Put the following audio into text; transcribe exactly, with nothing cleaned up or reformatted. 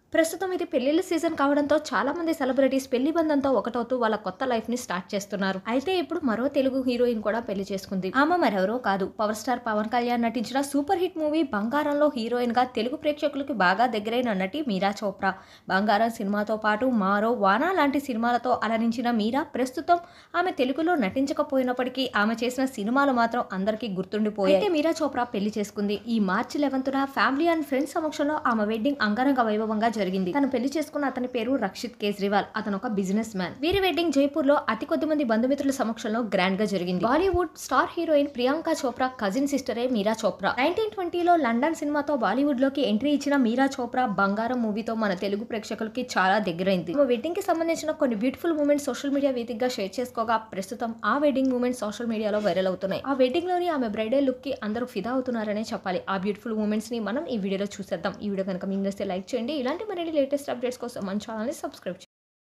ప్రస్తుతం ఇది పెళ్లిళ్ళ సీజన్ కావడంతో చాలా మంది సెలబ్రిటీస్ పెళ్లి బంధంతో ఒకటవుతూ వాళ్ళ కొత్త లైఫ్ ని స్టార్ట్ చేస్తున్నారు. అయితే ఇప్పుడు మరో తెలుగు హీరోయిన్ కూడా పెళ్లి చేసుకుంది. ఆమె మరెవరో కాదు, పవర్ స్టార్ పవన్ కళ్యాణ్ నటించిన సూపర్ హిట్ మూవీ బంగారంలో హీరోయిన్ గా తెలుగు ప్రేక్షకులకి బాగా దగ్గరైన నటి మీరా చోప్రా. బంగారం సినిమాతో పాటు మారో, వానా లాంటి సినిమాలతో అలరించిన మీరా ప్రస్తుతం ఆమె తెలుగులో నటించకపోయినప్పటికీ ఆమె చేసిన సినిమాలు మాత్రం అందరికీ గుర్తుండిపోయాయి. అయితే మీరా చోప్రా పెళ్లి చేసుకుంది. ఈ మార్చి లెవెన్త్న ఫ్యామిలీ అండ్ ఫ్రెండ్స్ సమక్షంలో ఆమె వెడ్డింగ్ అంగరంగ వైభవంగా జరిగింది. తను పెళ్లి చేసుకున్న అతని పేరు రక్షిత్ కేజ్రీవాల్. అతను ఒక బిజినెస్ మ్యాన్. వీరి వెడ్డింగ్ జైపూర్ లో అతి కొద్ది మంది బంధుమిత్రుల సమక్షంలో గ్రాండ్ గా జరిగింది. Bollywood star heroine Priyanka Chopra cousin సిస్టరే మీరా చోప్రా. నైన్టీన్ ట్వంటీలో లండన్ సినిమాతో బాలీవుడ్ లోకి ఎంట్రీ ఇచ్చిన మీరా చోప్రా బంగారం మూవీతో మన తెలుగు ప్రేక్షకులకి చాలా దగ్గరైంది. వెడ్డింగ్ కి సంబంధించిన కొన్ని బ్యూటిఫుల్ మూమెంట్స్ సోషల్ మీడియా వేదికగా షేర్ చేసుకోగా ప్రస్తుతం ఆ వెడ్డింగ్ మూమెంట్స్ సోషల్ మీడియాలో వైరల్ అవుతున్నాయి. ఆ వెడ్డింగ్ లోని ఆమె బ్రైడల్ లుక్ కి అందరూ ఫిదా అవుతున్నారనే చెప్పాలి. ఆ బ్యూటిఫుల్ మూమెంట్స్ ని మనం ఈ వీడియోలో చూసేద్దాం. ఈ వీడియో కనుక మీకు నచ్చితే లైక్ చేయండి. ఇలాంటి మరిన్ని లేటెస్ట్ అప్డేట్స్ కోసం మన ఛానల్ ని సబ్స్క్రైబ్ చేయండి.